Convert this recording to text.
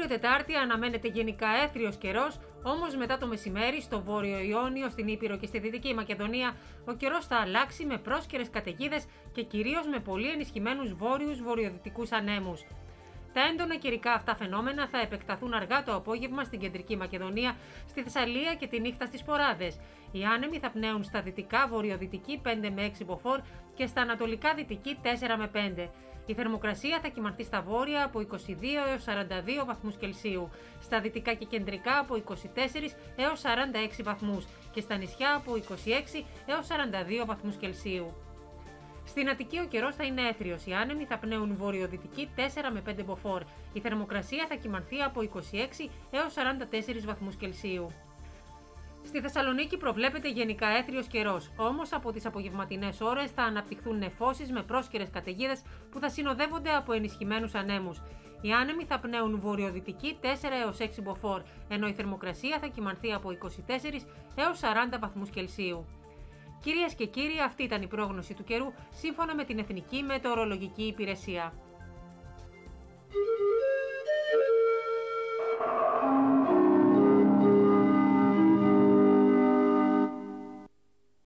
Τετάρτη αναμένεται γενικά έθριος καιρός, όμως μετά το μεσημέρι στο Βόρειο Ιόνιο, στην Ήπειρο και στη Δυτική Μακεδονία ο καιρός θα αλλάξει με πρόσκαιρες καταιγίδες και κυρίως με πολύ ενισχυμένους βόρειους βορειοδυτικούς ανέμους. Τα έντονα καιρικά αυτά φαινόμενα θα επεκταθούν αργά το απόγευμα στην Κεντρική Μακεδονία, στη Θεσσαλία και τη νύχτα στις Ποράδες. Οι άνεμοι θα πνέουν στα δυτικά βορειοδυτική 5 με 6 μποφόρ και στα ανατολικά δυτική 4 με 5. Η θερμοκρασία θα κυμανθεί στα βόρεια από 22 έως 42 βαθμούς Κελσίου, στα δυτικά και κεντρικά από 24 έως 46 βαθμούς και στα νησιά από 26 έως 42 βαθμούς Κελσίου. Στην Αττική ο καιρός θα είναι έθριος, οι άνεμοι θα πνέουν βορειοδυτική 4 με 5 μποφόρ. Η θερμοκρασία θα κυμανθεί από 26 έως 44 βαθμούς Κελσίου. Στη Θεσσαλονίκη προβλέπεται γενικά έθριος καιρός, όμως από τις απογευματινές ώρες θα αναπτυχθούν νεφώσεις με πρόσκαιρες καταιγίδες που θα συνοδεύονται από ενισχυμένους ανέμους. Οι άνεμοι θα πνέουν βορειοδυτική 4 έως 6 μποφόρ, ενώ η θερμοκρασία θα κυμανθεί από 24 έως 40 βαθμούς Κελσίου. Κυρίες και κύριοι, αυτή ήταν η πρόγνωση του καιρού σύμφωνα με την Εθνική Μετεωρολογική Υπηρεσία.